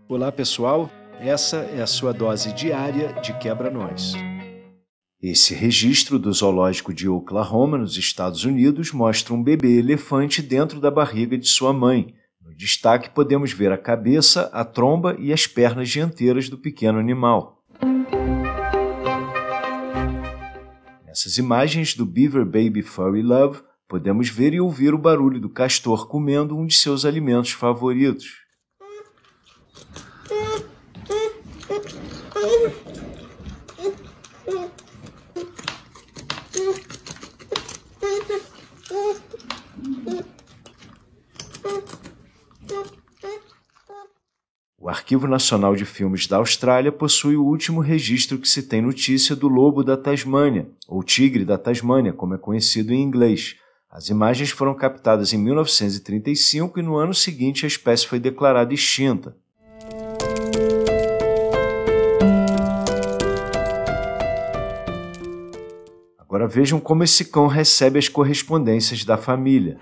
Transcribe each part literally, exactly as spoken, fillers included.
Olá pessoal, essa é a sua dose diária de Quebra-Nós. Esse registro do zoológico de Oklahoma, nos Estados Unidos, mostra um bebê elefante dentro da barriga de sua mãe. No destaque podemos ver a cabeça, a tromba e as pernas dianteiras do pequeno animal. Nessas imagens do Beaver Baby Furry Love, podemos ver e ouvir o barulho do castor comendo um de seus alimentos favoritos. O Arquivo Nacional de Filmes da Austrália possui o último registro que se tem notícia do lobo da Tasmânia, ou tigre da Tasmânia, como é conhecido em inglês. As imagens foram captadas em mil novecentos e trinta e cinco e no ano seguinte a espécie foi declarada extinta. Agora vejam como esse cão recebe as correspondências da família.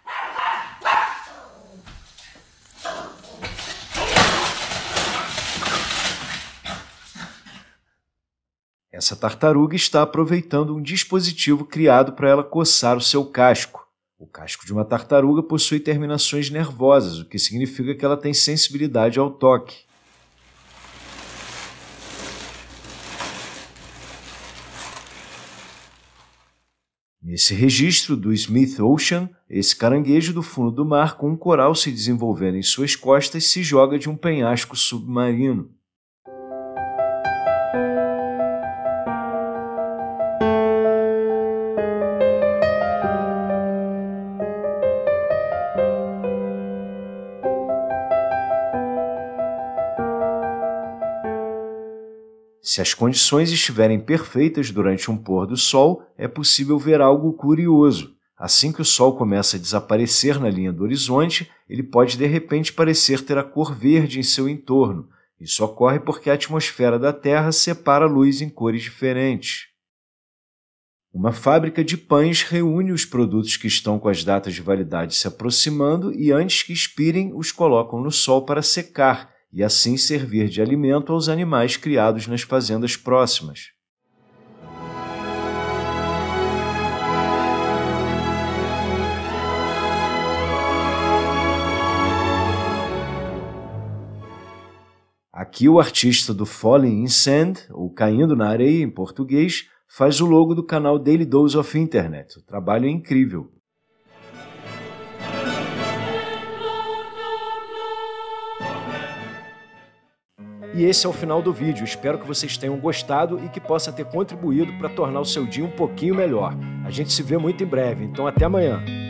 Essa tartaruga está aproveitando um dispositivo criado para ela coçar o seu casco. O casco de uma tartaruga possui terminações nervosas, o que significa que ela tem sensibilidade ao toque. Nesse registro do Smith Ocean, esse caranguejo do fundo do mar, com um coral se desenvolvendo em suas costas, se joga de um penhasco submarino. Se as condições estiverem perfeitas durante um pôr do sol, é possível ver algo curioso. Assim que o sol começa a desaparecer na linha do horizonte, ele pode de repente parecer ter a cor verde em seu entorno. Isso ocorre porque a atmosfera da Terra separa a luz em cores diferentes. Uma fábrica de pães reúne os produtos que estão com as datas de validade se aproximando e, antes que expirem, os colocam no sol para secar, e assim servir de alimento aos animais criados nas fazendas próximas. Aqui o artista do Falling in Sand, ou Caindo na Areia em português, faz o logo do canal Daily Dose of Internet. O trabalho é incrível. E esse é o final do vídeo. Espero que vocês tenham gostado e que possa ter contribuído para tornar o seu dia um pouquinho melhor. A gente se vê muito em breve, então até amanhã.